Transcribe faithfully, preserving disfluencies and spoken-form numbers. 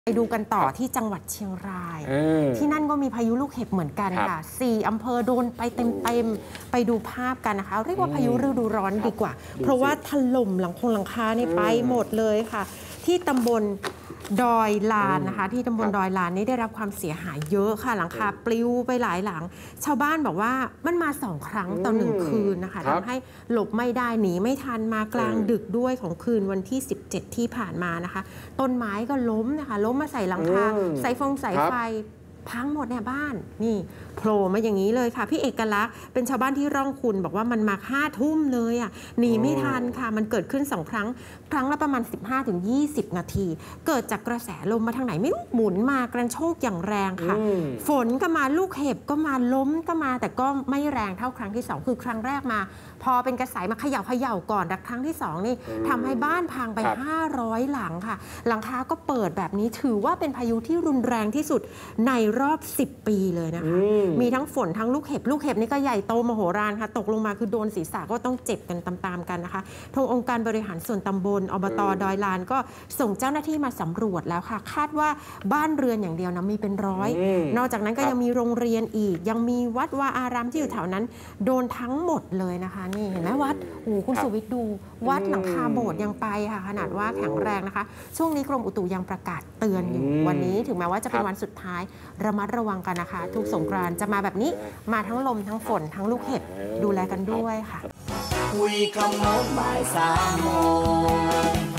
ไปดูกันต่อที่จังหวัดเชียงรายที่นั่นก็มีพายุลูกเห็บเหมือนกันค่ะสี่อำเภอโดนไปเต็มๆไปดูภาพกันนะคะเรียกว่าพายุฤดูร้อนดีกว่าเพราะว่าถล่มหลังคงหลังคานี่ไปหมดเลยค่ะที่ตำบลดอยลานนะคะที่ตำบลดอยลานนี่ได้รับความเสียหายเยอะค่ะหลังคาปลิวไปหลายหลังชาวบ้านบอกว่ามันมาสองครั้งต่อหนึ่งคืนนะคะทำให้หลบไม่ได้หนีไม่ทันมากลางดึกด้วยของคืนวันที่สิบเจ็ดที่ผ่านมานะคะต้นไม้ก็ล้มนะคะล้มมาใส่หลังคาสายฟงสายไฟพังหมดเนี่ยบ้านนี่โผล่มาอย่างนี้เลยค่ะพี่เอกลักษณ์เป็นชาวบ้านที่ร่องคุณบอกว่ามันมาห้าทุ่มเลยอ่ะหนีไม่ทันค่ะมันเกิดขึ้นสองครั้งครั้งละประมาณ สิบห้าถึงยี่สิบ นาทีเกิดจากกระแสลมมาทางไหนไม่รู้หมุนมากระโชกอย่างแรงค่ะฝนก็มาลูกเห็บก็มาล้มก็มาแต่ก็ไม่แรงเท่าครั้งที่สองคือครั้งแรกมาพอเป็นกระแสมาเขย่าเขย่าก่อนแต่ครั้งที่สองนี่ทำให้บ้านพังไปห้าร้อยหลังค่ะหลังคาก็เปิดแบบนี้ถือว่าเป็นพายุที่รุนแรงที่สุดในรอบสิบปีเลยนะคะมีทั้งฝนทั้งลูกเห็บลูกเห็บนี่ก็ใหญ่โตมโหฬารค่ะตกลงมาคือโดนศีรษะก็ต้องเจ็บกันตามๆกันนะคะทางองค์การบริหารส่วนตำบลอบต.ดอยลานก็ส่งเจ้าหน้าที่มาสำรวจแล้วค่ะคาดว่าบ้านเรือนอย่างเดียวนะมีเป็นร้อยนอกจากนั้นก็ยังมีโรงเรียนอีกยังมีวัดวาอารามที่อยู่แถวนั้นโดนทั้งหมดเลยนะคะนี่เห็นไหมวัดโอ้คุณสุวิทย์ดูวัดหลังคาโบสถ์ยังไปค่ะขนาดว่าแข็งแรงนะคะช่วงนี้กรมอุตุยังประกาศเตือนอยู่วันนี้ถึงแม้ว่าจะเป็นวันสุดท้ายระมัดระวังกันนะคะทุกสงกรานต์จะมาแบบนี้มาทั้งลมทั้งฝนทั้งลูกเห็บดูแลกันด้วยค่ะคุยคำโน้นบ่ายสามโมง